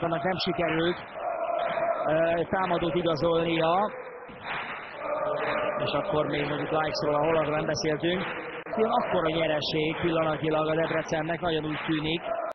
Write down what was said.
annak nem sikerült támadót igazolnia, és akkor még mondjuk Likesról, a hollandról nem beszéltünk. Akkora nyereség pillanatilag a Debrecennek, nagyon úgy tűnik.